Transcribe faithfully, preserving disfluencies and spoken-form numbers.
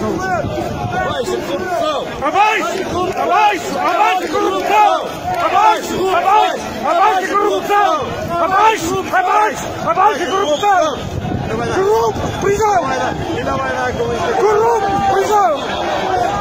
Abaixo a corrupção! Abaixo! Abaixo! Abaixo a corrupção! Abaixo! Abaixo! Abaixo a corrupção! Abaixo! Abaixo! Abaixo a corrupção! Corrupto! Prisão! E não vai dar com isso! Corrupto! Prisão!